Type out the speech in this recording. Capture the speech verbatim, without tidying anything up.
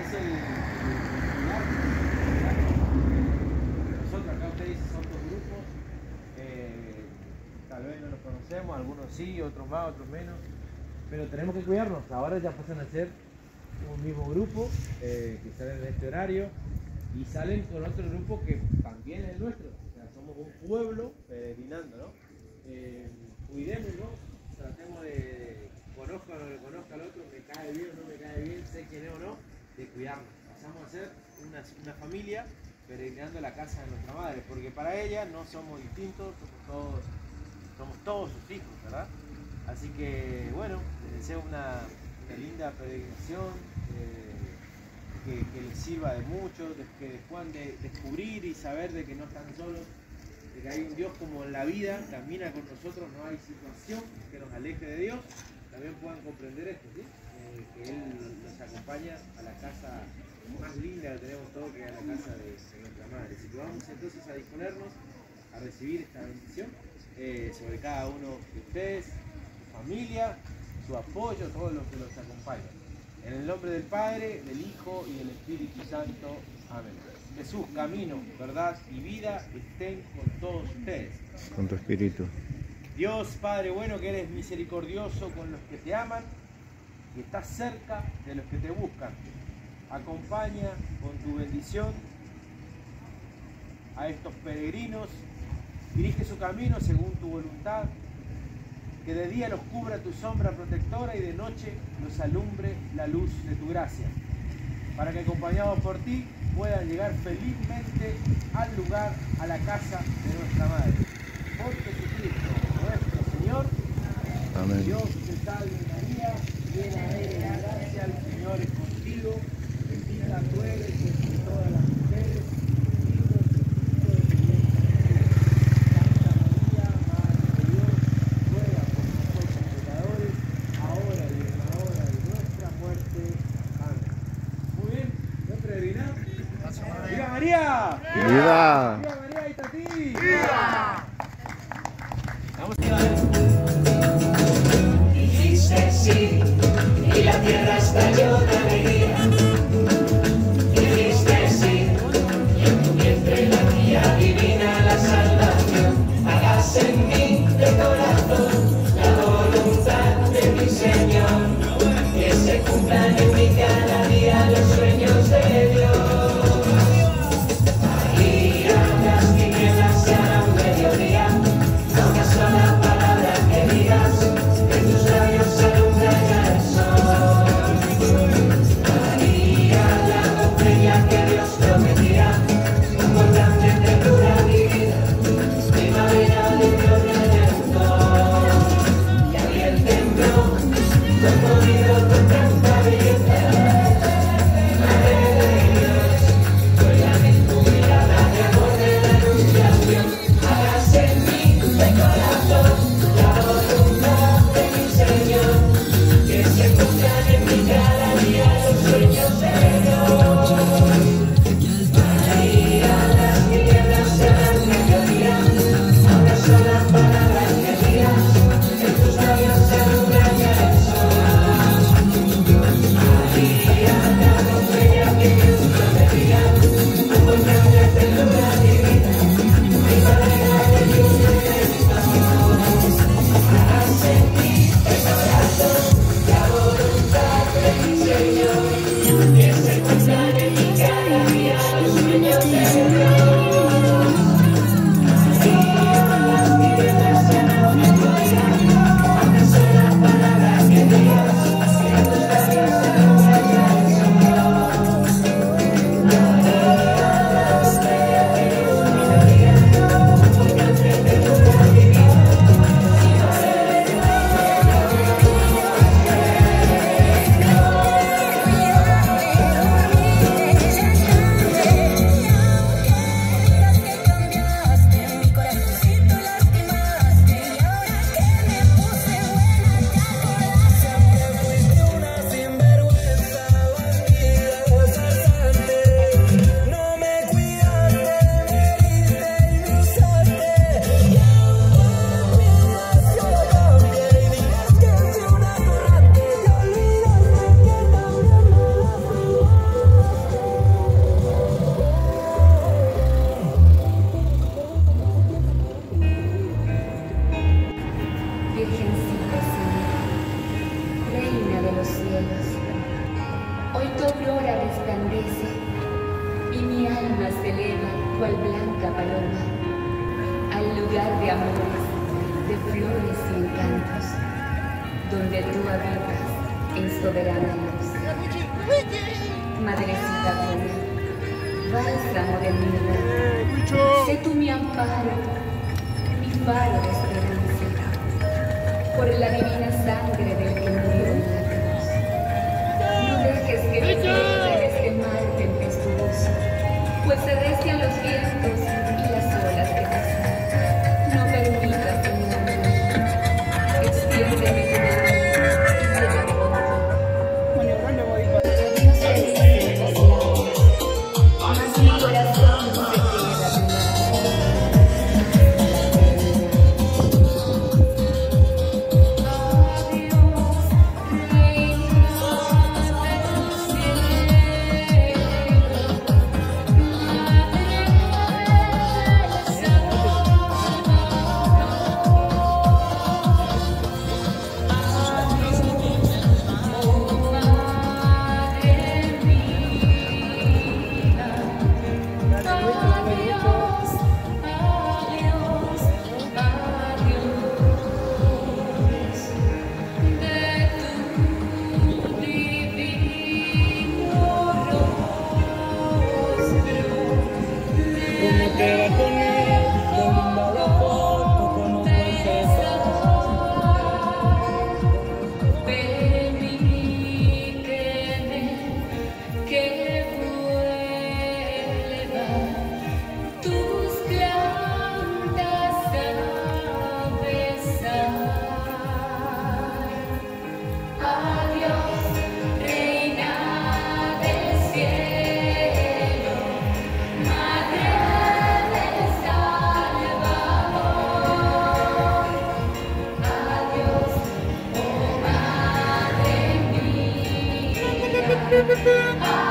es el, el nosotros acá ustedes son dos grupos, eh, tal vez no nos conocemos, algunos sí, otros más, otros menos, pero tenemos que cuidarnos. Ahora ya pasan a ser un mismo grupo eh, que salen de este horario y salen con otro grupo que también es el nuestro. O sea, somos un pueblo peregrinando, ¿no? Eh, cuidémonos, tratemos de, conozca o no le conozca al otro, me cae bien o no me cae bien, sé quién es o no, de cuidarnos. Pasamos a ser una, una familia peregrinando a la casa de nuestra madre, porque para ella no somos distintos, somos todos, somos todos sus hijos, ¿verdad? Así que, bueno, les deseo una, una linda peregrinación, eh, que, que les sirva de mucho, de, que puedan de, descubrir y saber de que no están solos, de que hay un Dios como en la vida, camina con nosotros, no hay situación que nos aleje de Dios. También puedan comprender esto, ¿sí? Eh, que Él nos acompaña a la casa más linda que tenemos todos, que es la casa de, de nuestra madre. Así que vamos entonces a disponernos a recibir esta bendición eh, sobre cada uno de ustedes, su familia, su apoyo, todos los que los acompañan. En el nombre del Padre, del Hijo y del Espíritu Santo. Amén. Jesús, camino, verdad y vida estén con todos ustedes. Con tu espíritu. Dios Padre bueno, que eres misericordioso con los que te aman y estás cerca de los que te buscan. Acompaña con tu bendición a estos peregrinos, dirige su camino según tu voluntad, que de día los cubra tu sombra protectora y de noche los alumbre la luz de tu gracia, para que acompañados por ti puedan llegar felizmente al lugar, a la casa de nuestra Madre. Por Jesucristo, nuestro Señor. Amén. Dios te salve María, llena eres de gracia, el Señor es contigo, bendita tú eres entre todas las mujeres, bendito es el fruto de tu vientre. Santa María, Madre de Dios, ruega por nosotros pecadores, ahora y en la hora de nuestra muerte. Amén. Muy bien, ¿no peregrinado? ¡Viva María! ¡Viva! ¡Viva María y Tati! ¡Viva! Vamos a... Dijiste sí, y la tierra estalló de alegría. Dijiste sí, y en tu vientre la guía divina, la salvación. Hágase en mí de corazón la voluntad de mi Señor, que se cumplan en mí cada día los sueños de Dios. Conmovido con tanta belleza. cielos. Hoy tu aurora resplandece y mi alma se eleva cual blanca paloma al lugar de amores, de flores y encantos, donde tú habitas en soberana luz. Madrecita buena, bálsamo de mi vida, sé tú mi amparo, mi faro de esperanza, por la divina sangre del que murió en la cruz. No dejes que me pierda en este mar tempestuoso, pues se recian los vientos y las olas que pasan. No permitas, Señor mío, extiéndeme tu mano y llévame contigo. Dios te dice en mis labios, mas mi corazón se queda a tu lado. Adiós,